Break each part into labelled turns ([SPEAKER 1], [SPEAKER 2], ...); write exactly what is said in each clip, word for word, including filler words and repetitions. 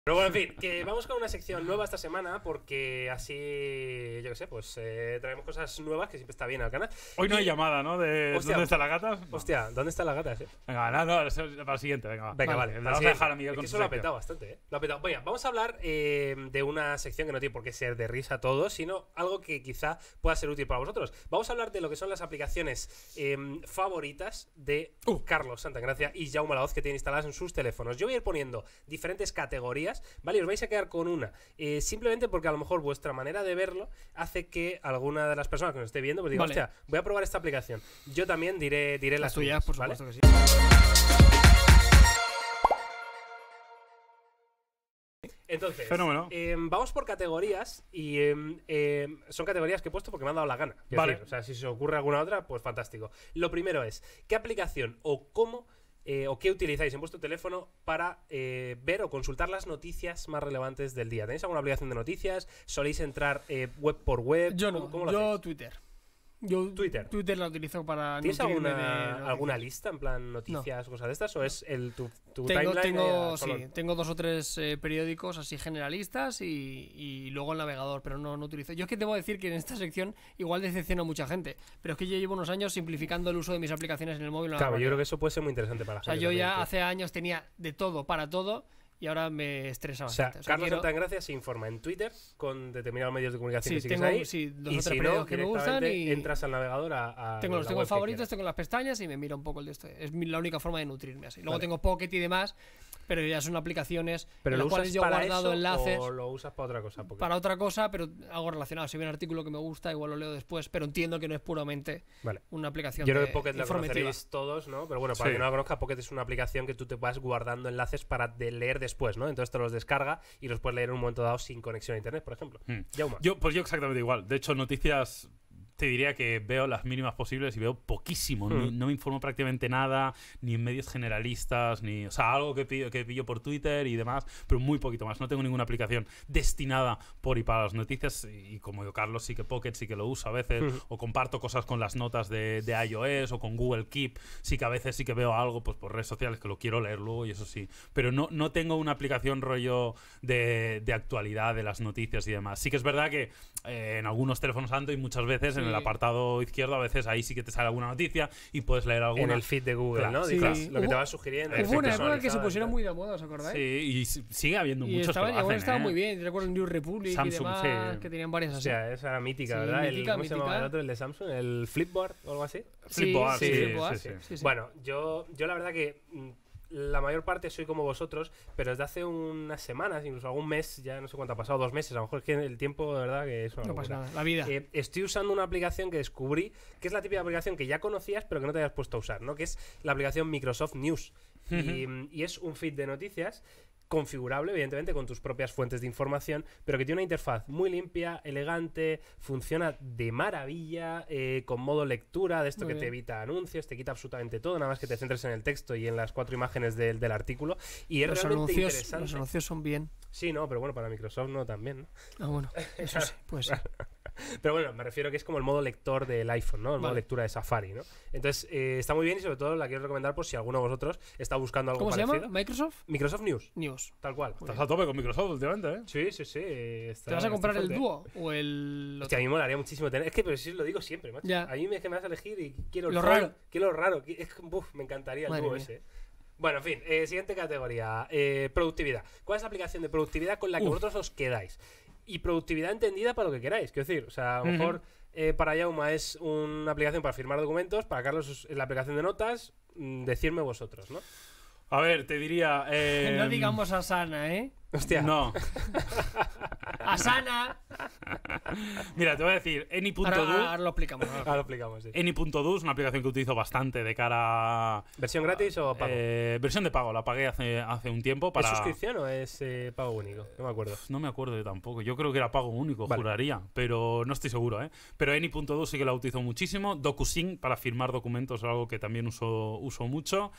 [SPEAKER 1] Pero bueno, en fin, que vamos con una sección nueva esta semana porque así, yo qué sé, pues eh, traemos cosas nuevas que siempre está bien al canal.
[SPEAKER 2] Hoy no hay llamada, ¿no? De
[SPEAKER 1] Hostia,
[SPEAKER 2] ¿dónde está la gata? No.
[SPEAKER 1] Hostia, ¿dónde están las gatas, eh?
[SPEAKER 2] Venga, no, no, eso es para el siguiente, venga, va.
[SPEAKER 1] Venga, vale.
[SPEAKER 2] vale
[SPEAKER 1] vale
[SPEAKER 2] vamos a dejar a Miguel
[SPEAKER 1] es
[SPEAKER 2] con
[SPEAKER 1] que
[SPEAKER 2] su
[SPEAKER 1] eso lo ha
[SPEAKER 2] sección.
[SPEAKER 1] petado bastante, ¿eh? Lo ha petado. Venga, vamos a hablar eh, de una sección que no tiene por qué ser de risa todo, sino algo que quizá pueda ser útil para vosotros. Vamos a hablar de lo que son las aplicaciones eh, favoritas de
[SPEAKER 2] Uh.
[SPEAKER 1] Carlos Santagracia y Jaume Laoz que tienen instaladas en sus teléfonos. Yo voy a ir poniendo diferentes categorías, ¿vale? Y os vais a quedar con una. Eh, simplemente porque a lo mejor vuestra manera de verlo hace que alguna de las personas que nos esté viendo pues diga,
[SPEAKER 3] Vale.
[SPEAKER 1] hostia, voy a probar esta aplicación. Yo también diré, diré las
[SPEAKER 3] Las tuyas, por
[SPEAKER 1] ¿vale?
[SPEAKER 3] supuesto que sí.
[SPEAKER 1] Entonces,
[SPEAKER 2] Fenómeno.
[SPEAKER 1] eh, vamos por categorías y eh, eh, son categorías que he puesto porque me han dado la gana. Quiero
[SPEAKER 2] Vale.
[SPEAKER 1] decir, o sea, si se os ocurre alguna otra, pues fantástico. Lo primero es, ¿qué aplicación o cómo eh, o qué utilizáis en vuestro teléfono para eh, ver o consultar las noticias más relevantes del día? ¿Tenéis alguna aplicación de noticias? ¿Soléis entrar eh, web por web?
[SPEAKER 3] Yo
[SPEAKER 1] ¿Cómo,
[SPEAKER 3] no,
[SPEAKER 1] cómo lo
[SPEAKER 3] yo
[SPEAKER 1] hacéis?
[SPEAKER 3] Twitter. Yo
[SPEAKER 1] Twitter.
[SPEAKER 3] Twitter la utilizo para
[SPEAKER 1] ¿Tienes
[SPEAKER 3] nutrirme
[SPEAKER 1] alguna,
[SPEAKER 3] de noticias.
[SPEAKER 1] alguna lista en plan noticias o cosas de estas? ¿O es el tu, tu
[SPEAKER 3] Tengo,
[SPEAKER 1] timeline?
[SPEAKER 3] tengo,
[SPEAKER 1] eh,
[SPEAKER 3] sí,
[SPEAKER 1] solo-
[SPEAKER 3] tengo dos o tres eh, periódicos así generalistas y, y luego el navegador, pero no, no utilizo. Yo es que debo decir que en esta sección igual decepciono a mucha gente, pero es que yo llevo unos años simplificando el uso de mis aplicaciones en el móvil.
[SPEAKER 1] Claro, yo creo que eso puede ser muy interesante para la
[SPEAKER 3] O sea,
[SPEAKER 1] gente
[SPEAKER 3] yo
[SPEAKER 1] también,
[SPEAKER 3] ya
[SPEAKER 1] tío.
[SPEAKER 3] hace años tenía de todo para todo y ahora me estresa
[SPEAKER 1] O sea,
[SPEAKER 3] bastante. O sea,
[SPEAKER 1] Carlos
[SPEAKER 3] quiero-
[SPEAKER 1] Santagracia se informa en Twitter con determinados medios de comunicación
[SPEAKER 3] Sí,
[SPEAKER 1] que sigues
[SPEAKER 3] tengo
[SPEAKER 1] ahí.
[SPEAKER 3] sí, dos
[SPEAKER 1] y
[SPEAKER 3] o tres
[SPEAKER 1] si no,
[SPEAKER 3] periódicos que me gustan
[SPEAKER 1] directamente
[SPEAKER 3] y
[SPEAKER 1] entras al navegador a, a
[SPEAKER 3] tengo los
[SPEAKER 1] la
[SPEAKER 3] tengo
[SPEAKER 1] web que
[SPEAKER 3] favoritos,
[SPEAKER 1] quieras.
[SPEAKER 3] tengo las pestañas y me miro un poco el de este. Es mi- la única forma de nutrirme así. Luego
[SPEAKER 1] Vale.
[SPEAKER 3] tengo Pocket y demás, pero ya son aplicaciones
[SPEAKER 1] Pero
[SPEAKER 3] en
[SPEAKER 1] lo
[SPEAKER 3] las cuales
[SPEAKER 1] usas
[SPEAKER 3] yo he
[SPEAKER 1] para
[SPEAKER 3] guardado
[SPEAKER 1] eso
[SPEAKER 3] enlaces
[SPEAKER 1] o lo usas para otra cosa. Porque-
[SPEAKER 3] para otra cosa, pero algo relacionado. Si ve un artículo que me gusta, igual lo leo después, pero entiendo que no es puramente
[SPEAKER 1] Vale.
[SPEAKER 3] una aplicación
[SPEAKER 1] Yo creo
[SPEAKER 3] de-
[SPEAKER 1] que Pocket la
[SPEAKER 3] informativa.
[SPEAKER 1] conoceréis todos, ¿no? Pero bueno, para
[SPEAKER 2] Sí.
[SPEAKER 1] quien no la conozca, Pocket es una aplicación que tú te vas guardando enlaces para de leer después, ¿no? Entonces te los descarga y los puedes leer en un momento dado sin conexión a internet, por ejemplo.
[SPEAKER 2] Hmm.
[SPEAKER 1] Jauma.
[SPEAKER 2] Yo, pues yo exactamente igual. De hecho, noticias te diría que veo las mínimas posibles y veo poquísimo. No,
[SPEAKER 1] Hmm.
[SPEAKER 2] no me informo prácticamente nada, ni en medios generalistas, ni. O sea, algo que pillo, que pillo por Twitter y demás, pero muy poquito más. No tengo ninguna aplicación destinada por y para las noticias. Y como yo, Carlos, sí que Pocket sí que lo uso a veces,
[SPEAKER 1] Hmm.
[SPEAKER 2] o comparto cosas con las notas de, de iOS o con Google Keep. Sí que a veces sí que veo algo pues por redes sociales que lo quiero leer luego y eso sí. Pero no, no tengo una aplicación rollo de, de actualidad de las noticias y demás. Sí que es verdad que eh, en algunos teléfonos Android muchas veces en
[SPEAKER 3] Sí.
[SPEAKER 2] el apartado izquierdo a veces ahí sí que te sale alguna noticia y puedes leer alguna.
[SPEAKER 1] En el feed de Google,
[SPEAKER 2] Claro,
[SPEAKER 1] ¿no?
[SPEAKER 3] sí.
[SPEAKER 1] Dices,
[SPEAKER 3] Sí.
[SPEAKER 1] lo que te
[SPEAKER 3] Hubo-
[SPEAKER 1] va sugiriendo.
[SPEAKER 3] Hubo una
[SPEAKER 1] efectos
[SPEAKER 3] época que se
[SPEAKER 1] sonorizados y
[SPEAKER 3] pusieron
[SPEAKER 1] tal.
[SPEAKER 3] muy de moda, ¿os acordáis?
[SPEAKER 2] Sí, y s- sigue habiendo
[SPEAKER 3] Y
[SPEAKER 2] muchos
[SPEAKER 3] estaban,
[SPEAKER 2] que lo
[SPEAKER 3] igual
[SPEAKER 2] hacen,
[SPEAKER 3] estaban
[SPEAKER 2] ¿eh?
[SPEAKER 3] muy bien. Recuerdo New Republic
[SPEAKER 2] Samsung,
[SPEAKER 3] y demás,
[SPEAKER 2] sí.
[SPEAKER 3] que tenían varias
[SPEAKER 1] O
[SPEAKER 3] así.
[SPEAKER 1] sea, esa era mítica,
[SPEAKER 3] Sí,
[SPEAKER 1] ¿verdad? El-
[SPEAKER 3] mítica,
[SPEAKER 1] ¿Cómo se llamaba
[SPEAKER 3] mítica.
[SPEAKER 1] el otro? El de Samsung, el Flipboard o algo así.
[SPEAKER 2] Flipboard,
[SPEAKER 3] sí,
[SPEAKER 2] sí,
[SPEAKER 3] Flipboard,
[SPEAKER 2] sí, sí.
[SPEAKER 3] sí, sí.
[SPEAKER 1] Bueno, yo, yo la verdad que mm, la mayor parte soy como vosotros, pero desde hace unas semanas, incluso algún mes, ya no sé cuánto ha pasado, dos meses, a lo mejor es que el tiempo, de verdad, que es una
[SPEAKER 3] No pasa
[SPEAKER 1] locura.
[SPEAKER 3] nada, la vida.
[SPEAKER 1] Eh, estoy usando una aplicación que descubrí, que es la típica aplicación que ya conocías, pero que no te habías puesto a usar, ¿no? Que es la aplicación Microsoft News. y, y es un feed de noticias configurable, evidentemente, con tus propias fuentes de información, pero que tiene una interfaz muy limpia, elegante, funciona de maravilla, eh, con modo lectura, de esto
[SPEAKER 3] Muy
[SPEAKER 1] que te
[SPEAKER 3] bien.
[SPEAKER 1] evita anuncios, te quita absolutamente todo, nada más que te centres en el texto y en las cuatro imágenes del, del artículo. Y es
[SPEAKER 3] los,
[SPEAKER 1] realmente
[SPEAKER 3] anuncios,
[SPEAKER 1] interesante.
[SPEAKER 3] los anuncios son bien.
[SPEAKER 1] Sí, no, pero bueno, para Microsoft no también, ¿no?
[SPEAKER 3] Ah, bueno, eso sí, pues sí.
[SPEAKER 1] Pero bueno, me refiero que es como el modo lector del iPhone, ¿no? El modo
[SPEAKER 3] Vale.
[SPEAKER 1] lectura de Safari, ¿no? Entonces, eh, está muy bien y sobre todo la quiero recomendar por si alguno de vosotros está buscando algo
[SPEAKER 3] ¿Cómo se
[SPEAKER 1] parecido.
[SPEAKER 3] llama? ¿Microsoft?
[SPEAKER 1] Microsoft News,
[SPEAKER 3] News.
[SPEAKER 1] tal cual.
[SPEAKER 2] Estás a tope con Microsoft últimamente, ¿eh?
[SPEAKER 1] Sí, sí, sí. está-
[SPEAKER 3] ¿Te vas a
[SPEAKER 1] está
[SPEAKER 3] comprar el
[SPEAKER 1] fuerte.
[SPEAKER 3] dúo o el
[SPEAKER 1] Hostia, a mí me molaría muchísimo tener. Es que, pero sí lo digo siempre, macho.
[SPEAKER 3] Ya.
[SPEAKER 1] A mí me, es que me vas a elegir y quiero el
[SPEAKER 3] Lo
[SPEAKER 1] phone,
[SPEAKER 3] raro.
[SPEAKER 1] Quiero lo raro. qui- Es que, uf, me encantaría el
[SPEAKER 3] Madre
[SPEAKER 1] dúo
[SPEAKER 3] mía.
[SPEAKER 1] ese. Bueno, en fin, eh, siguiente categoría. eh, productividad. ¿Cuál es la aplicación de productividad con la que
[SPEAKER 2] Uf.
[SPEAKER 1] vosotros os quedáis? Y productividad entendida para lo que queráis. Quiero decir, o sea, a lo
[SPEAKER 2] Ujú.
[SPEAKER 1] mejor eh, para Yauma es una aplicación para firmar documentos, para Carlos es la aplicación de notas. mm, Decirme vosotros, ¿no?
[SPEAKER 2] A ver, te diría. eh,
[SPEAKER 3] No digamos Asana, ¿eh?
[SPEAKER 1] Hostia.
[SPEAKER 2] No.
[SPEAKER 3] Asana.
[SPEAKER 2] Mira, te voy a decir,
[SPEAKER 3] Ahora,
[SPEAKER 2] Any.do.
[SPEAKER 3] ahora lo explicamos. ahora.
[SPEAKER 1] Ahora lo explicamos, sí.
[SPEAKER 2] Any.do es una aplicación que utilizo bastante de cara a.
[SPEAKER 1] ¿Versión gratis o pago?
[SPEAKER 2] Eh, versión de pago, la pagué hace, hace un tiempo para.
[SPEAKER 1] ¿Es suscripción o es eh, pago único? No me acuerdo.
[SPEAKER 2] No me acuerdo yo tampoco. Yo creo que era pago único,
[SPEAKER 1] Vale.
[SPEAKER 2] juraría. Pero no estoy seguro, ¿eh? Pero Any.do sí que la utilizo muchísimo. DocuSign para firmar documentos es algo que también uso, uso mucho.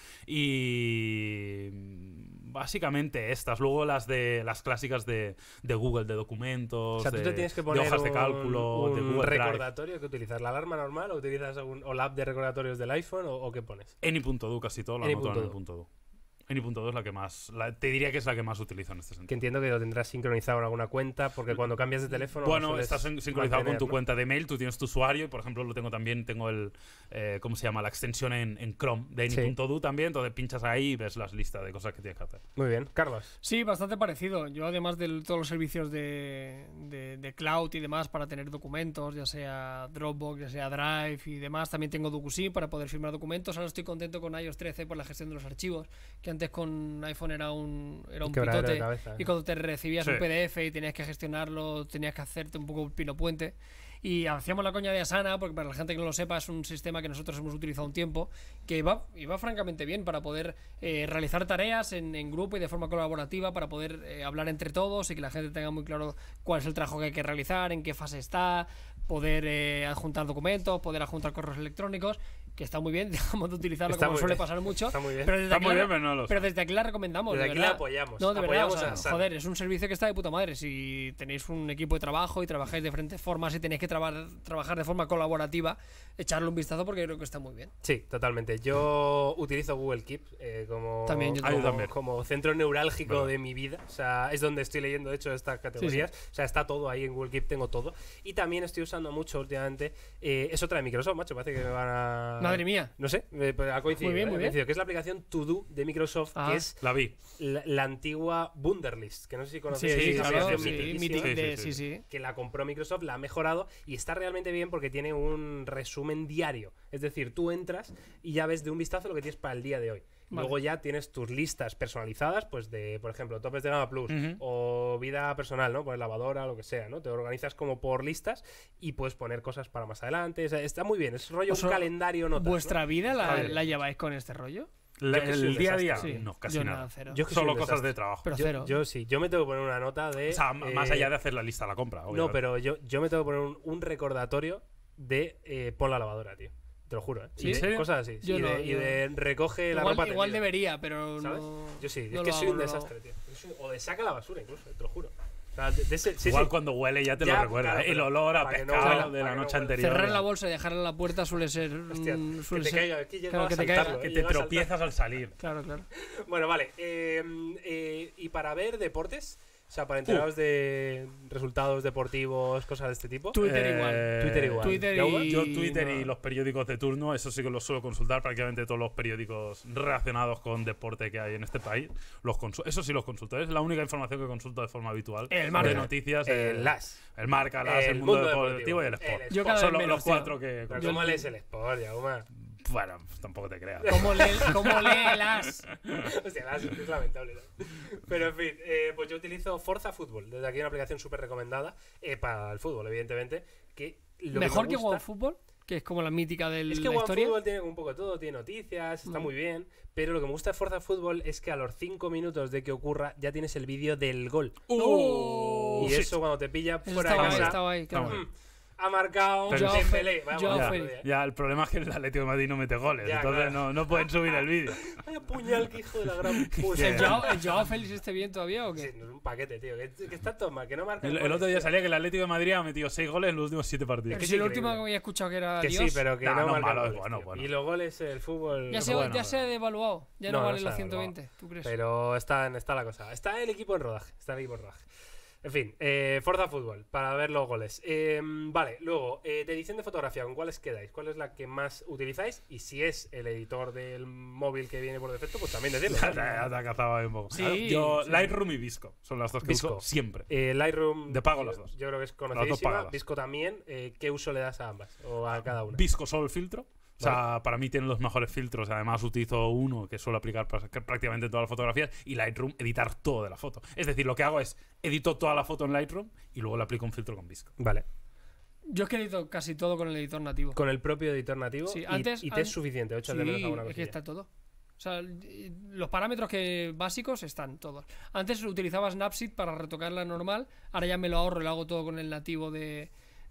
[SPEAKER 2] Y básicamente estas. Luego las de las clásicas de, de Google, de documentos,
[SPEAKER 1] O sea, tú
[SPEAKER 2] de,
[SPEAKER 1] te tienes que
[SPEAKER 2] de
[SPEAKER 1] poner
[SPEAKER 2] hojas de
[SPEAKER 1] un-
[SPEAKER 2] cálculo,
[SPEAKER 1] un
[SPEAKER 2] de Google Drive.
[SPEAKER 1] recordatorio que utilizas, la alarma normal o utilizas algún, o la app de recordatorios del iPhone o, o qué pones.
[SPEAKER 2] Any.do casi todo lo
[SPEAKER 1] Any
[SPEAKER 2] anoto en
[SPEAKER 1] punto do.
[SPEAKER 2] Any.do. Any punto dos es la que más, la- te diría que es la que más utilizo en este
[SPEAKER 1] Que
[SPEAKER 2] sentido.
[SPEAKER 1] entiendo que lo tendrás sincronizado en alguna cuenta, porque cuando cambias de teléfono.
[SPEAKER 2] Bueno,
[SPEAKER 1] sueles
[SPEAKER 2] estás sin- sincronizado con
[SPEAKER 1] mantener,
[SPEAKER 2] tu
[SPEAKER 1] ¿no?
[SPEAKER 2] cuenta de mail, tú tienes tu usuario y por ejemplo lo tengo también, tengo el, eh, ¿cómo se llama? La extensión en, en Chrome de
[SPEAKER 1] Sí.
[SPEAKER 2] Any.do también, entonces pinchas ahí y ves las listas de cosas que tienes que hacer.
[SPEAKER 1] Muy bien, Carlos.
[SPEAKER 3] Sí, bastante parecido. Yo, además de todos los servicios de, de, de cloud y demás para tener documentos, ya sea Dropbox, ya sea Drive y demás, también tengo DocuSign para poder firmar documentos. Ahora estoy contento con iOS trece por la gestión de los archivos, que antes con iPhone era un, era un
[SPEAKER 1] Quebradero de
[SPEAKER 3] pitote.
[SPEAKER 1] cabeza.
[SPEAKER 3] Y cuando te recibías
[SPEAKER 2] Sí.
[SPEAKER 3] un P D F y tenías que gestionarlo, tenías que hacerte un poco pino puente. Y hacíamos la coña de Asana, porque para la gente que no lo sepa, es un sistema que nosotros hemos utilizado un tiempo, que va, y va francamente bien para poder eh, realizar tareas en, en grupo y de forma colaborativa, para poder eh, hablar entre todos y que la gente tenga muy claro cuál es el trabajo que hay que realizar, en qué fase está, poder eh, adjuntar documentos, poder adjuntar correos electrónicos, que está muy bien, dejamos de utilizarlo
[SPEAKER 1] Está
[SPEAKER 3] como
[SPEAKER 1] muy
[SPEAKER 3] suele
[SPEAKER 1] bien.
[SPEAKER 3] pasar mucho.
[SPEAKER 1] Está muy bien.
[SPEAKER 3] Pero desde
[SPEAKER 2] Está
[SPEAKER 3] aquí
[SPEAKER 2] muy
[SPEAKER 3] la-
[SPEAKER 2] bien, pero no lo sé.
[SPEAKER 3] pero desde aquí la recomendamos.
[SPEAKER 1] Desde
[SPEAKER 3] de
[SPEAKER 1] aquí
[SPEAKER 3] verdad.
[SPEAKER 1] la apoyamos.
[SPEAKER 3] No, de verdad,
[SPEAKER 1] Apoyamos
[SPEAKER 3] o sea,
[SPEAKER 1] a Asana.
[SPEAKER 3] joder, es un servicio que está de puta madre. Si tenéis un equipo de trabajo y trabajáis de diferentes formas y tenéis que traba- trabajar de forma colaborativa, echarle un vistazo porque creo que está muy bien.
[SPEAKER 1] Sí, totalmente. Yo utilizo Google Keep eh, como,
[SPEAKER 3] También, yo
[SPEAKER 1] como,
[SPEAKER 2] también. también.
[SPEAKER 1] como centro neurálgico
[SPEAKER 2] Verdad.
[SPEAKER 1] de mi vida. O sea, es donde estoy leyendo, de hecho, estas categorías. O sea, está todo ahí en Google Keep, tengo todo. Y también estoy usando mucho últimamente. eh, es otra de Microsoft, macho. Parece que me van a.
[SPEAKER 3] Madre mía.
[SPEAKER 1] No sé, eh, pues ha coincidido.
[SPEAKER 3] Muy bien,
[SPEAKER 1] eh,
[SPEAKER 3] muy
[SPEAKER 1] ha
[SPEAKER 3] bien.
[SPEAKER 1] coincidido, que es la aplicación To Do de Microsoft,
[SPEAKER 3] Ah.
[SPEAKER 1] que es
[SPEAKER 2] La vi.
[SPEAKER 1] la, la antigua Wunderlist. Que no sé si
[SPEAKER 3] Sí,
[SPEAKER 1] conocéis.
[SPEAKER 3] sí,
[SPEAKER 1] es una
[SPEAKER 3] claro,
[SPEAKER 1] aplicación
[SPEAKER 3] sí,
[SPEAKER 1] mitiquísima,
[SPEAKER 3] Mythic de-
[SPEAKER 2] Sí, sí,
[SPEAKER 3] sí,
[SPEAKER 2] sí.
[SPEAKER 3] sí.
[SPEAKER 1] que la compró Microsoft, la ha mejorado y está realmente bien porque tiene un resumen diario. Es decir, tú entras y ya ves de un vistazo lo que tienes para el día de hoy.
[SPEAKER 3] Vale.
[SPEAKER 1] Luego ya tienes tus listas personalizadas, pues de, por ejemplo, topes de gama plus
[SPEAKER 2] Ujú.
[SPEAKER 1] o vida personal, ¿no? Pues lavadora, lo que sea, ¿no? Te organizas como por listas y puedes poner cosas para más adelante. O sea, está muy bien, es rollo
[SPEAKER 3] O sea,
[SPEAKER 1] un calendario notas,
[SPEAKER 3] ¿Vuestra
[SPEAKER 1] ¿no?
[SPEAKER 3] vida
[SPEAKER 1] Está
[SPEAKER 3] la,
[SPEAKER 1] bien.
[SPEAKER 3] la lleváis con este rollo?
[SPEAKER 2] La-
[SPEAKER 1] Yo que soy un
[SPEAKER 2] el día a día,
[SPEAKER 1] desastre.
[SPEAKER 3] Sí.
[SPEAKER 2] no, casi
[SPEAKER 3] Yo
[SPEAKER 2] nada.
[SPEAKER 3] cero.
[SPEAKER 1] Yo que soy
[SPEAKER 2] Solo
[SPEAKER 1] un
[SPEAKER 2] cosas
[SPEAKER 1] desastre.
[SPEAKER 2] de trabajo.
[SPEAKER 3] Pero
[SPEAKER 1] Yo,
[SPEAKER 3] cero.
[SPEAKER 1] yo sí, yo me tengo que poner una nota de.
[SPEAKER 2] O sea, m- más
[SPEAKER 1] eh,
[SPEAKER 2] allá de hacer la lista de la compra.
[SPEAKER 1] No,
[SPEAKER 2] obviamente.
[SPEAKER 1] pero yo, yo me tengo que poner un, un recordatorio de eh, pon la lavadora, tío. Te lo juro, ¿eh?
[SPEAKER 3] ¿Sí?
[SPEAKER 1] Y de-
[SPEAKER 2] ¿En serio?
[SPEAKER 1] Cosas así.
[SPEAKER 3] Yo
[SPEAKER 1] y,
[SPEAKER 3] no,
[SPEAKER 1] de, y
[SPEAKER 3] yo-
[SPEAKER 1] de recoge la
[SPEAKER 3] Igual,
[SPEAKER 1] ropa
[SPEAKER 3] igual
[SPEAKER 1] tendida,
[SPEAKER 3] debería, pero
[SPEAKER 1] ¿sabes?
[SPEAKER 3] no.
[SPEAKER 1] Yo sí,
[SPEAKER 3] no
[SPEAKER 1] es que
[SPEAKER 3] lo
[SPEAKER 1] soy
[SPEAKER 3] hago,
[SPEAKER 1] un
[SPEAKER 3] no lo hago.
[SPEAKER 1] desastre, tío. Yo soy- o de saca la basura incluso, eh, te lo juro. O sea, de- de ese- sí,
[SPEAKER 2] Igual
[SPEAKER 1] sí.
[SPEAKER 2] cuando huele ya te
[SPEAKER 1] Ya,
[SPEAKER 2] lo recuerda.
[SPEAKER 1] claro,
[SPEAKER 2] ¿eh? El
[SPEAKER 1] pero
[SPEAKER 2] olor a
[SPEAKER 1] para que no
[SPEAKER 2] pescado
[SPEAKER 1] huela,
[SPEAKER 2] de
[SPEAKER 1] para
[SPEAKER 2] la
[SPEAKER 1] que no
[SPEAKER 2] noche
[SPEAKER 1] huela.
[SPEAKER 2] anterior.
[SPEAKER 3] Cerrar la bolsa y dejarla en la puerta suele ser.
[SPEAKER 1] Hostia,
[SPEAKER 3] mm,
[SPEAKER 1] que
[SPEAKER 3] suele
[SPEAKER 1] te
[SPEAKER 3] ser-
[SPEAKER 1] caiga, es que llega
[SPEAKER 3] claro,
[SPEAKER 1] a
[SPEAKER 3] que te
[SPEAKER 1] saltarlo,
[SPEAKER 3] caiga.
[SPEAKER 1] eh,
[SPEAKER 2] Que te
[SPEAKER 1] llega a saltar.
[SPEAKER 2] tropiezas al salir.
[SPEAKER 3] Claro, claro.
[SPEAKER 1] Bueno, vale. eh, eh, y para ver deportes, o sea, para enteraros de resultados deportivos, cosas de este tipo.
[SPEAKER 3] Twitter
[SPEAKER 2] Eh,
[SPEAKER 3] igual.
[SPEAKER 1] Twitter igual.
[SPEAKER 3] Twitter
[SPEAKER 1] ¿Ya hubo?
[SPEAKER 3] y-
[SPEAKER 2] Yo Twitter y
[SPEAKER 3] no.
[SPEAKER 2] los periódicos de turno, eso sí que los suelo consultar, prácticamente todos los periódicos relacionados con deporte que hay en este país. Los consu- eso sí los consulto, es la única información que consulto de forma habitual.
[SPEAKER 3] El
[SPEAKER 2] de
[SPEAKER 3] Marca.
[SPEAKER 2] noticias.
[SPEAKER 1] El
[SPEAKER 2] eh,
[SPEAKER 1] Las.
[SPEAKER 2] El Marca, Las, el,
[SPEAKER 1] El
[SPEAKER 2] mundo,
[SPEAKER 1] mundo
[SPEAKER 2] deportivo, y el
[SPEAKER 1] deportivo.
[SPEAKER 2] sport.
[SPEAKER 1] El
[SPEAKER 3] Yo cada
[SPEAKER 2] Son
[SPEAKER 3] vez
[SPEAKER 2] los,
[SPEAKER 3] menos,
[SPEAKER 2] los
[SPEAKER 3] tío.
[SPEAKER 2] cuatro que...
[SPEAKER 1] Pero
[SPEAKER 3] Yo-
[SPEAKER 1] ¿cómo lees el Sport, Yauma?
[SPEAKER 2] Bueno, pues tampoco te creas.
[SPEAKER 3] ¿Cómo lee, cómo lee las?
[SPEAKER 1] Hostia, Las es lamentable, ¿no? Pero en fin, eh, pues yo utilizo Forza Fútbol. Desde aquí una aplicación súper recomendada eh, para el fútbol, evidentemente. Que lo
[SPEAKER 3] Mejor
[SPEAKER 1] me
[SPEAKER 3] que
[SPEAKER 1] gusta-
[SPEAKER 3] OneFootball, que es como la mítica de
[SPEAKER 1] Es que
[SPEAKER 3] la historia.
[SPEAKER 1] OneFootball tiene un poco de todo, tiene noticias, está
[SPEAKER 3] Mm.
[SPEAKER 1] muy bien. Pero lo que me gusta de Forza Fútbol es que a los cinco minutos de que ocurra ya tienes el vídeo del gol.
[SPEAKER 3] ¡Oh!
[SPEAKER 1] y
[SPEAKER 2] shit.
[SPEAKER 1] eso cuando te pilla
[SPEAKER 3] Eso
[SPEAKER 1] fuera de
[SPEAKER 3] estaba ahí,
[SPEAKER 1] casa.
[SPEAKER 3] estaba ahí, claro.
[SPEAKER 2] Está muy
[SPEAKER 1] mm, ha marcado
[SPEAKER 2] Pero-
[SPEAKER 3] Joao
[SPEAKER 1] Dembélé.
[SPEAKER 3] Fe-
[SPEAKER 1] Vamos,
[SPEAKER 3] Joao
[SPEAKER 1] ya,
[SPEAKER 3] Félix.
[SPEAKER 1] ya.
[SPEAKER 2] Ya, el problema es que el Atlético de Madrid no mete goles,
[SPEAKER 1] Ya,
[SPEAKER 2] entonces
[SPEAKER 1] claro.
[SPEAKER 2] no, no pueden subir el vídeo.
[SPEAKER 1] Vaya puñal, que hijo de la gran puta.
[SPEAKER 3] ¿El Joao, el Joao Félix esté bien todavía o
[SPEAKER 1] Sí,
[SPEAKER 3] qué?
[SPEAKER 1] no es un paquete, tío. Que, que está todo mal, que no marca.
[SPEAKER 2] El, el
[SPEAKER 1] goles,
[SPEAKER 2] otro día
[SPEAKER 1] tío.
[SPEAKER 2] salía que el Atlético de Madrid ha metido seis goles en los últimos siete partidos.
[SPEAKER 3] Pero
[SPEAKER 1] que
[SPEAKER 3] si
[SPEAKER 1] sí,
[SPEAKER 3] el último
[SPEAKER 1] increíble.
[SPEAKER 3] que había escuchado que era
[SPEAKER 1] Que
[SPEAKER 3] Dios.
[SPEAKER 1] sí, pero que
[SPEAKER 2] No,
[SPEAKER 1] no,
[SPEAKER 2] no,
[SPEAKER 1] marca
[SPEAKER 2] malo, es
[SPEAKER 1] goles,
[SPEAKER 2] bueno,
[SPEAKER 1] tío.
[SPEAKER 2] bueno.
[SPEAKER 1] Y los goles, el fútbol.
[SPEAKER 3] Ya, se,
[SPEAKER 2] bueno,
[SPEAKER 3] ya se ha devaluado. Ya no,
[SPEAKER 1] No, no
[SPEAKER 3] vale
[SPEAKER 1] se
[SPEAKER 3] los
[SPEAKER 1] ha
[SPEAKER 3] ciento
[SPEAKER 1] devaluado.
[SPEAKER 3] veinte. ¿Tú crees?
[SPEAKER 1] Pero está, en- está la cosa. Está el equipo en rodaje. Está el equipo en rodaje. En fin, eh, Forza Fútbol, para ver los goles. Eh, vale, luego, eh, de edición de fotografía, ¿con cuáles quedáis? ¿Cuál es la que más utilizáis? Y si es el editor del móvil que viene por defecto, pues también decirlo.
[SPEAKER 2] Ya te, ya te ha cazado ahí un poco.
[SPEAKER 3] Sí,
[SPEAKER 2] Yo,
[SPEAKER 3] sí.
[SPEAKER 2] Lightroom y Visco son las dos que
[SPEAKER 1] Visco.
[SPEAKER 2] uso siempre.
[SPEAKER 1] Eh, Lightroom.
[SPEAKER 2] De pago
[SPEAKER 1] yo-
[SPEAKER 2] las dos.
[SPEAKER 1] Yo creo que es
[SPEAKER 2] Las dos
[SPEAKER 1] conocidísima.
[SPEAKER 2] pagadas.
[SPEAKER 1] Visco también. Eh, ¿Qué uso le das a ambas? O a cada una.
[SPEAKER 2] Visco solo el filtro. O sea, para mí tienen los mejores filtros. Además, utilizo uno que suelo aplicar para sacar prácticamente todas las fotografías. Y Lightroom, editar todo de la foto. Es decir, lo que hago es edito toda la foto en Lightroom y luego le aplico un filtro con Visco.
[SPEAKER 1] Vale.
[SPEAKER 3] Yo es que edito casi todo con el editor nativo.
[SPEAKER 1] Con el propio editor nativo.
[SPEAKER 3] Sí,
[SPEAKER 1] y,
[SPEAKER 3] antes-
[SPEAKER 1] y te es
[SPEAKER 3] an-
[SPEAKER 1] suficiente. ocho
[SPEAKER 3] Sí,
[SPEAKER 1] de menos alguna
[SPEAKER 3] es que
[SPEAKER 1] cosilla.
[SPEAKER 3] está todo. O sea, el- los parámetros que básicos están todos. Antes utilizaba Snapseed para retocarla normal, ahora ya me lo ahorro y lo hago todo con el nativo de,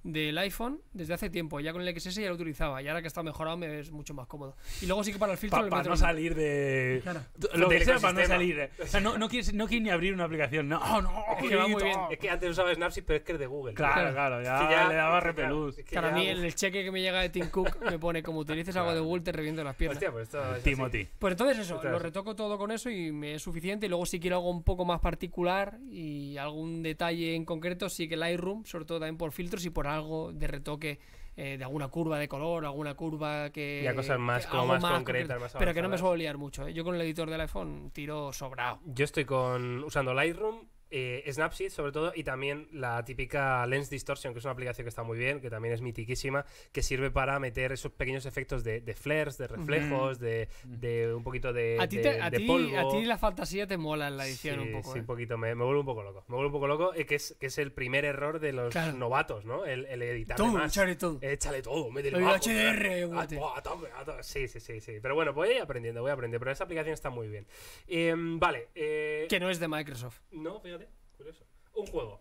[SPEAKER 3] del iPhone desde hace tiempo. Ya con el X S ya lo utilizaba. Y ahora que está mejorado me es mucho más cómodo. Y luego sí que para el filtro...
[SPEAKER 2] Para
[SPEAKER 3] le
[SPEAKER 2] pa
[SPEAKER 3] meto
[SPEAKER 2] no
[SPEAKER 3] el-
[SPEAKER 2] salir de...
[SPEAKER 3] Claro.
[SPEAKER 2] Lo que
[SPEAKER 1] Del
[SPEAKER 2] sea para no
[SPEAKER 1] ecosistema.
[SPEAKER 2] salir. eh. O sea, no, no, quieres, no quieres ni abrir una aplicación. No, no.
[SPEAKER 3] Es que va muy
[SPEAKER 2] quito.
[SPEAKER 3] bien.
[SPEAKER 1] Es que antes usaba Snapseed, pero es que es de Google.
[SPEAKER 2] Claro, claro. Ya,
[SPEAKER 1] Es que ya-
[SPEAKER 2] le daba
[SPEAKER 1] es que
[SPEAKER 2] repelús.
[SPEAKER 1] ya- es que
[SPEAKER 3] Claro, a
[SPEAKER 1] ya-
[SPEAKER 3] mí en el cheque que me llega de Tim Cook me pone como utilices algo de Google te reviento las piernas.
[SPEAKER 1] Hostia, pues esto es así.
[SPEAKER 2] Timothy.
[SPEAKER 3] Pues entonces eso,
[SPEAKER 1] Ostras.
[SPEAKER 3] lo retoco todo con eso y me es suficiente. Y luego si quiero algo un poco más particular y algún detalle en concreto, sí que Lightroom, sobre todo también por filtros y por algo de retoque eh, de alguna curva de color, alguna curva que...
[SPEAKER 1] Ya cosas más-
[SPEAKER 3] que-
[SPEAKER 1] como
[SPEAKER 3] algo
[SPEAKER 1] más concretas, más
[SPEAKER 3] Pero que no me
[SPEAKER 1] avanzadas.
[SPEAKER 3] suelo liar mucho. ¿eh? Yo con el editor del iPhone tiro sobrado.
[SPEAKER 1] Yo estoy con usando Lightroom, eh, Snapseed sobre todo, y también la típica Lens Distortion, que es una aplicación que está muy bien, que también es mitiquísima, que sirve para meter esos pequeños efectos de, de flares, de reflejos, de, de un poquito de,
[SPEAKER 3] A ti,
[SPEAKER 1] de-
[SPEAKER 3] te- a,
[SPEAKER 1] de
[SPEAKER 3] ti,
[SPEAKER 1] polvo.
[SPEAKER 3] a ti la fantasía te mola en la edición
[SPEAKER 1] Sí,
[SPEAKER 3] un poco.
[SPEAKER 1] sí,
[SPEAKER 3] ¿eh?
[SPEAKER 1] un poquito, me, me vuelve un poco loco. Me vuelve un poco loco, eh, que, es, que es el primer error de los
[SPEAKER 3] Claro.
[SPEAKER 1] novatos, ¿no? El, el editar
[SPEAKER 3] Todo,
[SPEAKER 1] más.
[SPEAKER 3] echarle todo.
[SPEAKER 1] Échale todo, métele
[SPEAKER 3] El
[SPEAKER 1] bajo,
[SPEAKER 3] H D R,
[SPEAKER 1] ah,
[SPEAKER 3] guate.
[SPEAKER 1] buah, a tope, a tope. Sí, sí, sí, sí. Pero bueno, voy a ir aprendiendo, voy a aprender. Pero esa aplicación está muy bien. Eh, vale. Eh,
[SPEAKER 3] Que no es de Microsoft.
[SPEAKER 1] No, fíjate, curioso. Un juego.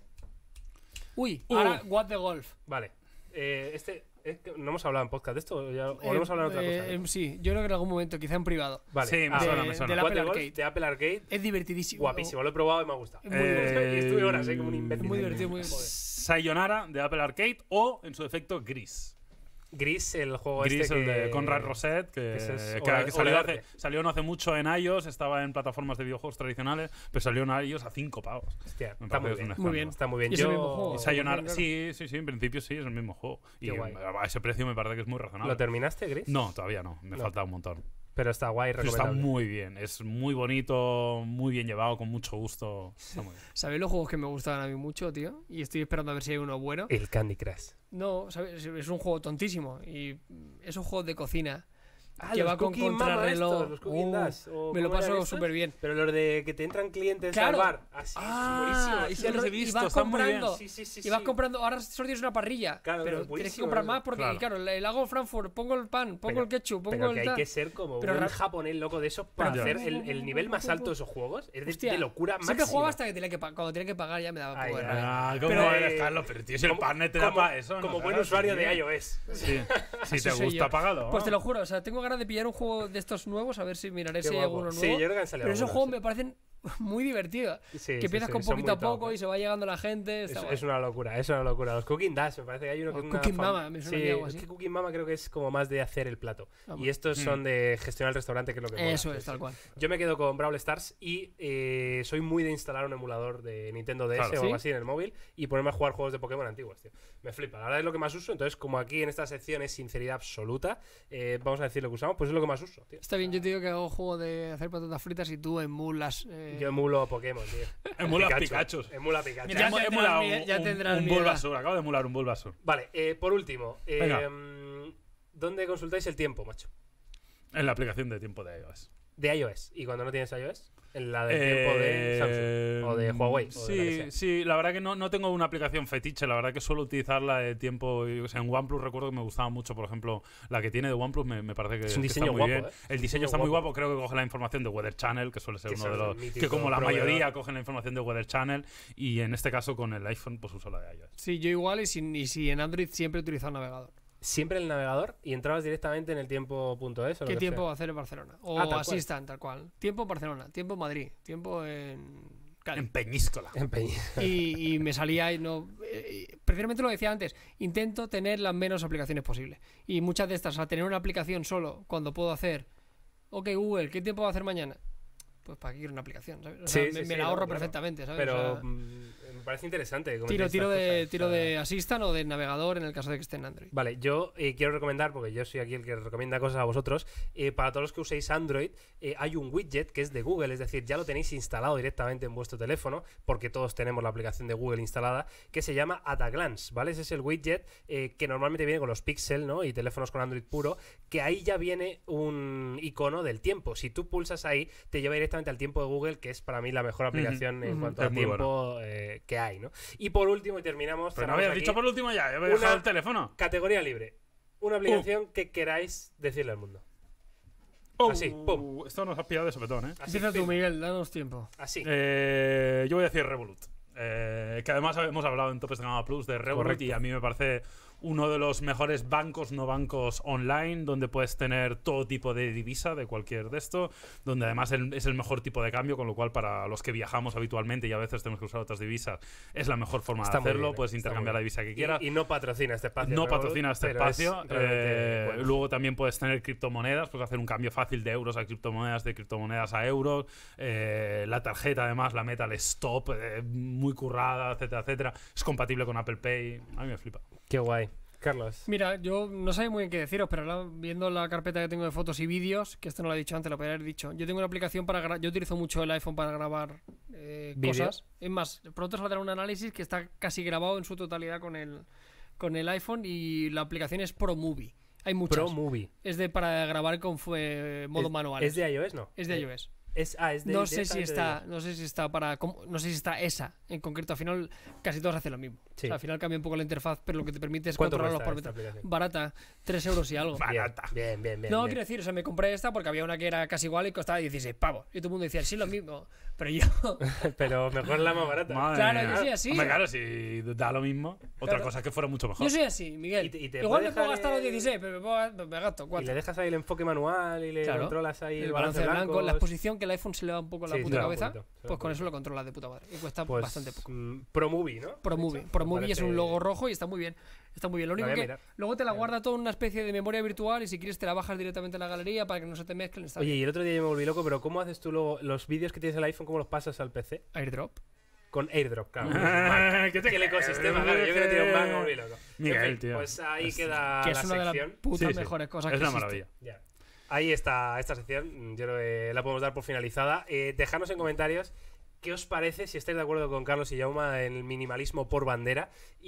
[SPEAKER 3] Uy,
[SPEAKER 2] Uh.
[SPEAKER 3] ahora What the Golf.
[SPEAKER 1] Vale. Eh, este. Es que no hemos hablado en podcast de esto. ¿O, ya, o
[SPEAKER 3] Eh,
[SPEAKER 1] no hemos hablado en otra
[SPEAKER 3] eh,
[SPEAKER 1] cosa?
[SPEAKER 3] em, sí, yo creo que en algún momento, quizá en privado.
[SPEAKER 1] Vale.
[SPEAKER 2] Sí, me
[SPEAKER 1] ah,
[SPEAKER 2] suena,
[SPEAKER 3] de-
[SPEAKER 2] me suena.
[SPEAKER 3] del
[SPEAKER 1] What
[SPEAKER 3] Apple
[SPEAKER 1] the Golf
[SPEAKER 3] Arcade.
[SPEAKER 1] de Apple Arcade.
[SPEAKER 3] Es divertidísimo.
[SPEAKER 1] Guapísimo, lo he probado y me ha gustado.
[SPEAKER 3] Es muy
[SPEAKER 2] Eh,
[SPEAKER 3] divertido.
[SPEAKER 1] Y estuve horas, eh, como un imbécil.
[SPEAKER 3] Muy divertido, muy
[SPEAKER 1] Joder.
[SPEAKER 2] Sayonara de Apple Arcade o, en su defecto, Gris.
[SPEAKER 1] Gris, el juego
[SPEAKER 2] Gris,
[SPEAKER 1] este
[SPEAKER 2] el
[SPEAKER 1] que...
[SPEAKER 2] de Conrad Rosset, que,
[SPEAKER 1] ese es
[SPEAKER 2] que-
[SPEAKER 1] obra-
[SPEAKER 2] que
[SPEAKER 1] obra
[SPEAKER 2] salió,
[SPEAKER 1] de
[SPEAKER 2] hace-
[SPEAKER 1] arte.
[SPEAKER 2] salió no hace mucho en iOS, estaba en plataformas de videojuegos tradicionales, pero salió en iOS a cinco pavos.
[SPEAKER 1] Hostia,
[SPEAKER 2] Me
[SPEAKER 1] está
[SPEAKER 2] parece
[SPEAKER 1] muy
[SPEAKER 2] que es
[SPEAKER 1] bien.
[SPEAKER 2] un
[SPEAKER 3] Muy bien.
[SPEAKER 1] Está muy bien.
[SPEAKER 3] Y es el
[SPEAKER 1] Yo
[SPEAKER 3] mismo juego.
[SPEAKER 2] Y Sayonara,
[SPEAKER 3] claro.
[SPEAKER 2] sí, sí, sí, en principio sí, es el mismo juego.
[SPEAKER 1] Qué
[SPEAKER 2] Y
[SPEAKER 1] guay.
[SPEAKER 2] a ese precio me parece que es muy razonable.
[SPEAKER 1] ¿Lo terminaste, Gris?
[SPEAKER 2] No, todavía no, me
[SPEAKER 1] No.
[SPEAKER 2] falta un montón.
[SPEAKER 1] Pero está guay,
[SPEAKER 2] Pero está
[SPEAKER 1] recomendable.
[SPEAKER 2] muy bien, es muy bonito, muy bien llevado, con mucho gusto. Está muy bien.
[SPEAKER 3] ¿Sabéis los juegos que me gustaban a mí mucho, tío? Y estoy esperando a ver si hay uno bueno.
[SPEAKER 1] El Candy Crush.
[SPEAKER 3] No, ¿sabes? Es un juego tontísimo. Y es un juego de cocina.
[SPEAKER 1] Ah,
[SPEAKER 3] que
[SPEAKER 1] los
[SPEAKER 3] va con
[SPEAKER 1] Cooking Mama
[SPEAKER 3] contrarreloj.
[SPEAKER 1] estos, los Cooking
[SPEAKER 3] Uh,
[SPEAKER 1] Dash, o
[SPEAKER 3] me lo
[SPEAKER 1] ¿cómo eran
[SPEAKER 3] paso
[SPEAKER 1] estos?
[SPEAKER 3] súper bien.
[SPEAKER 1] Pero los de que te entran clientes
[SPEAKER 3] Claro.
[SPEAKER 1] al bar. Así,
[SPEAKER 2] Ah,
[SPEAKER 1] buenísimo.
[SPEAKER 2] y
[SPEAKER 1] Sí,
[SPEAKER 2] sí los he
[SPEAKER 3] y
[SPEAKER 2] visto,
[SPEAKER 3] vas
[SPEAKER 2] están muy bien.
[SPEAKER 3] comprando.
[SPEAKER 1] sí, sí, sí,
[SPEAKER 3] Y vas
[SPEAKER 1] sí.
[SPEAKER 3] comprando, ahora solo tienes una parrilla,
[SPEAKER 1] Claro,
[SPEAKER 3] pero
[SPEAKER 1] claro,
[SPEAKER 3] tienes que
[SPEAKER 1] buenísimo,
[SPEAKER 3] comprar
[SPEAKER 1] ¿no?
[SPEAKER 3] más porque,
[SPEAKER 2] Claro.
[SPEAKER 3] claro, le, le hago Frankfurt, pongo el pan, pongo
[SPEAKER 1] Pero-
[SPEAKER 3] el ketchup, pongo
[SPEAKER 1] Pero
[SPEAKER 3] el
[SPEAKER 1] que hay
[SPEAKER 3] tal.
[SPEAKER 1] que ser como
[SPEAKER 3] Pero
[SPEAKER 1] un
[SPEAKER 3] ra-
[SPEAKER 1] japonés loco de esos para
[SPEAKER 2] Ya.
[SPEAKER 1] hacer el, el nivel más alto de esos juegos. Es de,
[SPEAKER 3] Hostia,
[SPEAKER 1] de locura máxima.
[SPEAKER 3] Siempre jugaba hasta que tenía que pa- cuando tenía que pagar ya me daba un
[SPEAKER 1] Ay,
[SPEAKER 3] poco de
[SPEAKER 1] ay,
[SPEAKER 3] rabia.
[SPEAKER 2] Ah, ¿cómo
[SPEAKER 1] Pero,
[SPEAKER 2] eres,
[SPEAKER 1] eh,
[SPEAKER 2] Carlos? Pero tío, si el
[SPEAKER 1] como-
[SPEAKER 2] partner te da
[SPEAKER 1] como-
[SPEAKER 2] para eso. no
[SPEAKER 1] Como buen
[SPEAKER 2] jodas,
[SPEAKER 1] usuario de
[SPEAKER 2] tío.
[SPEAKER 1] iOS.
[SPEAKER 2] Sí. Si
[SPEAKER 3] Así
[SPEAKER 2] te
[SPEAKER 3] soy
[SPEAKER 2] gusta,
[SPEAKER 3] yo.
[SPEAKER 2] págalo.
[SPEAKER 3] Pues te lo juro, o sea, tengo ganas de pillar un juego de estos nuevos, a ver si miraré
[SPEAKER 1] Qué
[SPEAKER 3] si hay
[SPEAKER 1] guapo.
[SPEAKER 3] alguno
[SPEAKER 1] Sí,
[SPEAKER 3] nuevo.
[SPEAKER 1] yo creo que han salido
[SPEAKER 3] pero esos
[SPEAKER 1] algunos,
[SPEAKER 3] juegos
[SPEAKER 1] sí.
[SPEAKER 3] me parecen muy divertidos.
[SPEAKER 1] Sí,
[SPEAKER 3] que
[SPEAKER 1] sí,
[SPEAKER 3] empiezas
[SPEAKER 1] sí,
[SPEAKER 3] con
[SPEAKER 1] son
[SPEAKER 3] poquito a
[SPEAKER 1] muy top,
[SPEAKER 3] poco
[SPEAKER 1] eh.
[SPEAKER 3] y se va llegando la gente.
[SPEAKER 1] Es,
[SPEAKER 3] Está
[SPEAKER 1] es
[SPEAKER 3] guay.
[SPEAKER 1] una locura, es una locura. Los Cooking Dash, me parece que hay uno
[SPEAKER 3] O
[SPEAKER 1] que es
[SPEAKER 3] Cooking
[SPEAKER 1] una fam-
[SPEAKER 3] Mama, me suena
[SPEAKER 1] sí,
[SPEAKER 3] que algo
[SPEAKER 1] es
[SPEAKER 3] así.
[SPEAKER 1] que Cooking Mama creo que es como más de hacer el plato.
[SPEAKER 3] Vamos.
[SPEAKER 1] Y estos
[SPEAKER 2] Mm.
[SPEAKER 1] son de gestionar el restaurante, que es lo que mola.
[SPEAKER 3] Eso
[SPEAKER 1] Sí,
[SPEAKER 3] es,
[SPEAKER 1] sí.
[SPEAKER 3] tal cual.
[SPEAKER 1] Yo me quedo con Brawl Stars y eh, soy muy de instalar un emulador de Nintendo D S
[SPEAKER 2] Claro.
[SPEAKER 1] o algo
[SPEAKER 3] ¿Sí?
[SPEAKER 1] así en el móvil y ponerme a jugar juegos de Pokémon antiguos, tío. Me flipa. La verdad es lo que más uso. Entonces, como aquí en esta sección es sinceridad absoluta, eh, vamos a decir lo que usamos, pues es lo que más uso, tío.
[SPEAKER 3] Está bien, yo te digo que hago juego de hacer patatas fritas y tú emulas. eh,
[SPEAKER 1] Yo emulo Pokémon, tío.
[SPEAKER 2] Emula Pikachu.
[SPEAKER 1] Emula Pikachu.
[SPEAKER 2] Mira,
[SPEAKER 3] Ya
[SPEAKER 2] hemos
[SPEAKER 3] tendrás
[SPEAKER 2] emulado
[SPEAKER 3] mi-
[SPEAKER 2] un,
[SPEAKER 3] ya
[SPEAKER 2] un-
[SPEAKER 3] tendrás
[SPEAKER 2] un
[SPEAKER 3] mi edad.
[SPEAKER 2] Bulbasaur. Acabo de emular un Bulbasaur.
[SPEAKER 1] Vale, eh, por último, eh,
[SPEAKER 2] Venga.
[SPEAKER 1] mm, ¿dónde consultáis el tiempo, macho?
[SPEAKER 2] En la aplicación de tiempo de iOS.
[SPEAKER 1] De iOS. ¿Y cuando no tienes iOS? En la del
[SPEAKER 2] Eh,
[SPEAKER 1] tiempo de Samsung. O de Huawei. o de la que
[SPEAKER 2] Sí,
[SPEAKER 1] sea.
[SPEAKER 2] sí, la verdad que no, no tengo una aplicación fetiche, la verdad que suelo utilizarla de tiempo. Yo qué sé, en OnePlus recuerdo que me gustaba mucho, por ejemplo, la que tiene de OnePlus me, me parece que,
[SPEAKER 1] Es un
[SPEAKER 2] que
[SPEAKER 1] diseño
[SPEAKER 2] está muy
[SPEAKER 1] guapo,
[SPEAKER 2] bien.
[SPEAKER 1] ¿eh?
[SPEAKER 2] El
[SPEAKER 1] Es un
[SPEAKER 2] diseño
[SPEAKER 1] diseño
[SPEAKER 2] está muy
[SPEAKER 1] guapo.
[SPEAKER 2] guapo, creo que coge la información de Weather Channel, que suele ser
[SPEAKER 1] Que
[SPEAKER 2] uno de
[SPEAKER 1] son
[SPEAKER 2] los.
[SPEAKER 1] el mítico
[SPEAKER 2] Que como la
[SPEAKER 1] proveedor.
[SPEAKER 2] mayoría cogen la información de Weather Channel, y en este caso con el iPhone, pues uso la de iOS.
[SPEAKER 3] Sí, yo igual y si, y si en Android siempre he utilizado navegador.
[SPEAKER 1] Siempre el navegador y entrabas directamente en el tiempo.es. o lo
[SPEAKER 3] ¿Qué
[SPEAKER 1] que
[SPEAKER 3] tiempo
[SPEAKER 1] sea.
[SPEAKER 3] va a hacer en Barcelona? O
[SPEAKER 1] Ah, tal cual.
[SPEAKER 3] Assistant, tal cual. Tiempo en Barcelona, tiempo en Madrid, tiempo en Cali.
[SPEAKER 2] En Peñíscola.
[SPEAKER 1] En Peña.
[SPEAKER 3] y, y me salía y no. eh, precisamente lo decía antes, intento tener las menos aplicaciones posibles. Y muchas de estas, al tener una aplicación solo, cuando puedo hacer, ok, Google, ¿qué tiempo va a hacer mañana? Pues para qué quiero una aplicación, ¿sabes? O sea,
[SPEAKER 1] Sí,
[SPEAKER 3] me,
[SPEAKER 1] sí,
[SPEAKER 3] me
[SPEAKER 1] sí,
[SPEAKER 3] la
[SPEAKER 1] no,
[SPEAKER 3] ahorro
[SPEAKER 1] claro.
[SPEAKER 3] perfectamente, ¿sabes?
[SPEAKER 1] Pero
[SPEAKER 3] O sea,
[SPEAKER 1] mm, me parece interesante. comentar
[SPEAKER 3] tiro,
[SPEAKER 1] estas
[SPEAKER 3] tiro, de,
[SPEAKER 1] cosas,
[SPEAKER 3] tiro
[SPEAKER 1] o sea.
[SPEAKER 3] de Assistant o de navegador en el caso de que esté en Android.
[SPEAKER 1] Vale, yo eh, quiero recomendar, porque yo soy aquí el que recomienda cosas a vosotros, eh, para todos los que uséis Android, eh, hay un widget que es de Google, es decir, ya lo tenéis instalado directamente en vuestro teléfono, porque todos tenemos la aplicación de Google instalada, que se llama At a Glance, ¿vale? Ese es el widget eh, que normalmente viene con los Pixel, ¿no? Y teléfonos con Android puro, que ahí ya viene un icono del tiempo. Si tú pulsas ahí, te lleva directamente al tiempo de Google, que es para mí la mejor aplicación en
[SPEAKER 3] ujú.
[SPEAKER 1] cuanto
[SPEAKER 2] Es
[SPEAKER 1] a
[SPEAKER 2] muy
[SPEAKER 1] tiempo eh, que hay, ¿no? Y por último, y terminamos...
[SPEAKER 2] Pero no
[SPEAKER 1] cerramos
[SPEAKER 2] habías
[SPEAKER 1] aquí.
[SPEAKER 2] dicho por último ya, yo me he
[SPEAKER 1] Una-
[SPEAKER 2] dejado el teléfono.
[SPEAKER 1] Categoría libre. Una aplicación que queráis decirle al mundo. Así, pum.
[SPEAKER 2] Uh, Esto nos has pillado de sopetón, ¿eh?
[SPEAKER 1] Así,
[SPEAKER 3] Empieza tú,
[SPEAKER 1] pim.
[SPEAKER 3] Miguel, danos tiempo.
[SPEAKER 1] Así.
[SPEAKER 2] Eh, yo voy a decir Revolut. eh, que además hemos hablado en Topes de Gama Plus de Revolut,
[SPEAKER 1] Correcto.
[SPEAKER 2] y a mí me parece uno de los mejores bancos, no bancos online, donde puedes tener todo tipo de divisa de cualquier de esto, donde además el- es el mejor tipo de cambio, con lo cual para los que viajamos habitualmente y a veces tenemos que usar otras divisas, es la mejor forma
[SPEAKER 1] Está
[SPEAKER 2] de
[SPEAKER 1] muy
[SPEAKER 2] hacerlo.
[SPEAKER 1] bien,
[SPEAKER 2] Puedes
[SPEAKER 1] está
[SPEAKER 2] intercambiar
[SPEAKER 1] muy
[SPEAKER 2] la divisa que quieras.
[SPEAKER 1] Y, y no patrocina este espacio.
[SPEAKER 2] No
[SPEAKER 1] Revolut,
[SPEAKER 2] patrocina este
[SPEAKER 1] pero es
[SPEAKER 2] espacio.
[SPEAKER 1] realmente
[SPEAKER 2] eh,
[SPEAKER 1] bueno.
[SPEAKER 2] Luego también puedes tener criptomonedas, puedes hacer un cambio fácil de euros a criptomonedas, de criptomonedas a euros. Eh, la tarjeta, además, la Metal Stop, eh, muy currada, etcétera, etcétera. Es compatible con Apple Pay. A mí me flipa.
[SPEAKER 1] Qué guay. Carlos.
[SPEAKER 3] Mira, yo no sabía muy bien qué deciros, pero ahora viendo la carpeta que tengo de fotos y vídeos, que esto no lo he dicho antes, lo podría haber dicho. Yo tengo una aplicación para grabar. Yo utilizo mucho el iPhone para grabar eh,
[SPEAKER 1] ¿Vídeo?
[SPEAKER 3] cosas. Es más, pronto saldrá un análisis que está casi grabado en su totalidad con el, con el iPhone, y la aplicación es ProMovie. Hay muchas.
[SPEAKER 1] Pro Movie.
[SPEAKER 3] Es de para grabar con fue, modo
[SPEAKER 1] Es-
[SPEAKER 3] manual.
[SPEAKER 1] ¿Es de iOS, no?
[SPEAKER 3] Es de iOS.
[SPEAKER 1] Es, ah, es de
[SPEAKER 3] No sé
[SPEAKER 1] directamente
[SPEAKER 3] si
[SPEAKER 1] de
[SPEAKER 3] está,
[SPEAKER 1] iOS.
[SPEAKER 3] no sé si está para, cómo- no sé si está esa en concreto. Al final casi todos hacen lo mismo.
[SPEAKER 1] Sí.
[SPEAKER 3] O sea, al final cambia un poco la interfaz, pero lo que te permite es
[SPEAKER 1] ¿Cuánto
[SPEAKER 3] controlar los
[SPEAKER 1] cuesta esta
[SPEAKER 3] parámetros.
[SPEAKER 1] aplicación?
[SPEAKER 3] Barata, tres euros y algo.
[SPEAKER 2] Barata.
[SPEAKER 1] Bien, bien, bien.
[SPEAKER 3] No,
[SPEAKER 1] bien.
[SPEAKER 3] quiero decir, o sea, me compré esta porque había una que era casi igual y costaba dieciséis pavos. Y todo el mundo decía, sí, lo mismo. Pero yo,
[SPEAKER 1] Pero mejor la más barata.
[SPEAKER 2] Madre
[SPEAKER 3] Claro,
[SPEAKER 2] mía.
[SPEAKER 3] yo soy así.
[SPEAKER 2] Hombre, claro, si da lo mismo. Otra
[SPEAKER 3] Claro.
[SPEAKER 2] cosa es que fuera mucho mejor.
[SPEAKER 3] yo soy así, Miguel.
[SPEAKER 1] Y te- y te
[SPEAKER 3] Igual
[SPEAKER 1] puede
[SPEAKER 3] me puedo
[SPEAKER 1] dejar
[SPEAKER 3] gastar los
[SPEAKER 1] el-
[SPEAKER 3] dieciséis, pero me, puedo, me gasto
[SPEAKER 1] Y
[SPEAKER 3] cuatro.
[SPEAKER 1] le dejas ahí el enfoque manual y le
[SPEAKER 3] Claro.
[SPEAKER 1] controlas ahí el,
[SPEAKER 3] El balance blanco,
[SPEAKER 1] blanco.
[SPEAKER 3] la exposición, que el iPhone se le va un poco la
[SPEAKER 1] Sí, se
[SPEAKER 3] puta
[SPEAKER 1] le va un
[SPEAKER 3] cabeza,
[SPEAKER 1] poquito, se le va
[SPEAKER 3] pues
[SPEAKER 1] un
[SPEAKER 3] con eso
[SPEAKER 1] poquito.
[SPEAKER 3] lo controlas de puta madre. Y cuesta
[SPEAKER 1] Pues,
[SPEAKER 3] bastante poco.
[SPEAKER 1] mm, ProMovie, ¿no?
[SPEAKER 3] ProMovie.
[SPEAKER 1] Dicho.
[SPEAKER 3] ProMovie
[SPEAKER 1] Me
[SPEAKER 3] es un
[SPEAKER 1] parece-
[SPEAKER 3] logo rojo y está muy bien. Está muy bien. Lo
[SPEAKER 1] Lo
[SPEAKER 3] único
[SPEAKER 1] voy a
[SPEAKER 3] que
[SPEAKER 1] mirar.
[SPEAKER 3] luego te la
[SPEAKER 1] Claro.
[SPEAKER 3] guarda todo en una especie de memoria virtual, y si quieres te la bajas directamente en la galería para que no se te mezclen. Está
[SPEAKER 1] Oye,
[SPEAKER 3] bien.
[SPEAKER 1] y el otro día yo me volví loco, pero ¿cómo haces tú luego los vídeos que tienes en el iPhone, cómo los pasas al P C?
[SPEAKER 3] AirDrop.
[SPEAKER 1] Con AirDrop, claro.
[SPEAKER 2] ¿Qué te
[SPEAKER 1] Que el
[SPEAKER 2] crees?
[SPEAKER 1] ecosistema, claro. Yo que no tengo un Mac, me volví loco.
[SPEAKER 2] Miguel,
[SPEAKER 1] En fin,
[SPEAKER 2] tío.
[SPEAKER 1] Pues ahí
[SPEAKER 2] Es-
[SPEAKER 1] queda
[SPEAKER 3] Que
[SPEAKER 1] la
[SPEAKER 3] es una de las
[SPEAKER 1] sección.
[SPEAKER 3] putas
[SPEAKER 2] Sí, sí.
[SPEAKER 3] mejores cosas
[SPEAKER 2] Es
[SPEAKER 3] que
[SPEAKER 2] una
[SPEAKER 3] existe.
[SPEAKER 2] maravilla.
[SPEAKER 1] Ya. Ahí está esta sección. Yo creo que la podemos dar por finalizada. Eh, dejadnos en comentarios qué os parece, si estáis de acuerdo con Carlos y Jauma en el minimalismo por bandera.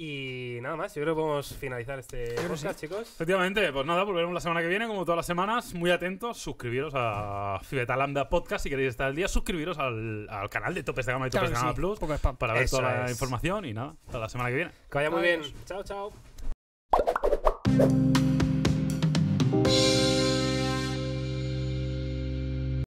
[SPEAKER 1] Y nada más, yo creo que podemos finalizar este
[SPEAKER 3] que
[SPEAKER 1] podcast, chicos.
[SPEAKER 2] Efectivamente, pues nada, volveremos la semana que viene, como todas las semanas. Muy atentos, suscribiros a Fibetalanda Podcast si queréis estar al día. Suscribiros al, al canal de Topes de Gama y
[SPEAKER 3] Claro
[SPEAKER 2] Topes
[SPEAKER 3] que
[SPEAKER 2] de Gama
[SPEAKER 3] sí,
[SPEAKER 2] Plus
[SPEAKER 3] poco spam.
[SPEAKER 2] para ver
[SPEAKER 1] Eso
[SPEAKER 2] toda la
[SPEAKER 1] es.
[SPEAKER 2] información. Y nada, hasta la semana que viene.
[SPEAKER 1] Que vaya muy bien.
[SPEAKER 3] Adiós.
[SPEAKER 1] Chao, chao.